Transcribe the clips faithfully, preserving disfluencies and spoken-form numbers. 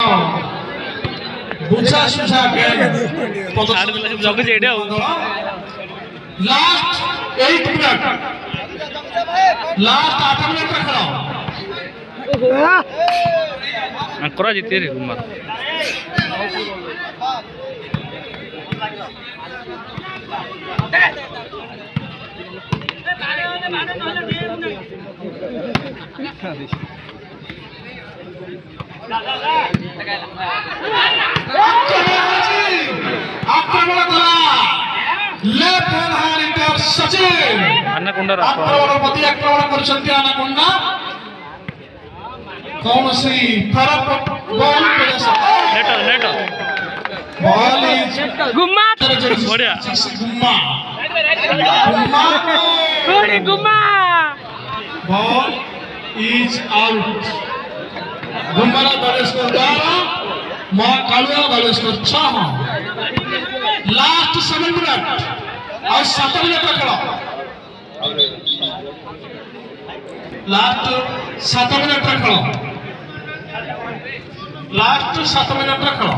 बुझा सुझा के जग जेडे हो लास्ट आठ मिनट लास्ट आठ मिनट रखो करा जीते रे कुमार आक्रमण कला लेफ्ट हैंड हैंड इंटर सचिन anaconda आक्रमण पति आक्रमण करछंती anaconda कौन सी फरक बॉल पे नेट नेट बॉल इज गुम्मा बढ़िया गुम्मा गुम्मा थोड़ी गुम्मा बॉल इज आउट गुम्माला बॉल स्कोर ग्यारह मां कालुआ बॉल स्कोर छह लास्ट सात मिनट और सात मिनट रखो लास्ट सात मिनट रखो लास्ट सात मिनट रखो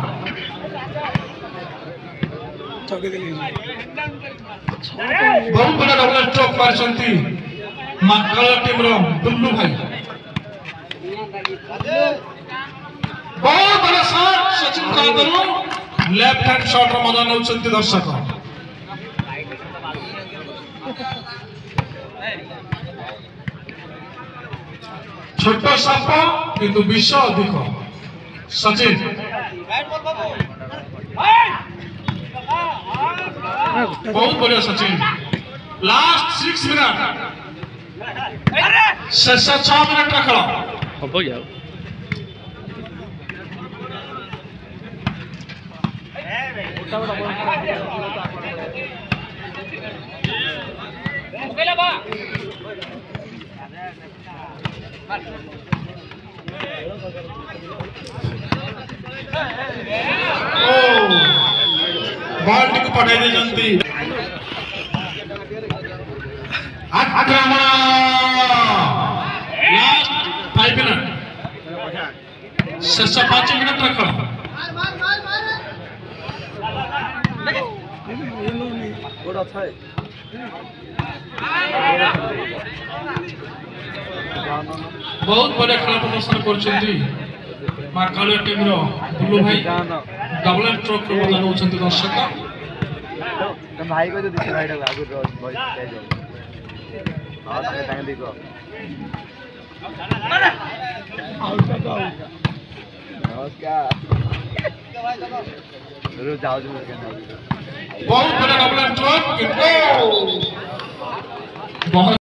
बहुत बड़ा डबल स्ट्रोक मारछंती माकल टीम रो दुल्लू भाई बहुत बड़ा शॉट सचिन का करू लेफ्ट हैंड शॉट रो मजा नउछंती दर्शक छोट साप किंतु विष अधिक सचिन बहुत बढ़िया सचिन लास्ट सिक्स मिनट शेष छह मिनट रख हम जाओ बॉल टी पठाई दे जंती आक्रमण लास्ट फाइव मिनट शेष पांच मिनट रख बहुत बड़े खेल प्रदर्शन करछंती माकाले टीम रो दुल्लू भाई डबल स्ट्रोक रो मजा नउछंती दर्शक तुम भाई को जो दिखे भाई आगु भाई हां ताके ताके देखो नमस्कार जरूर जाओ जो बहुत बड़ा डबल स्ट्रोक बहुत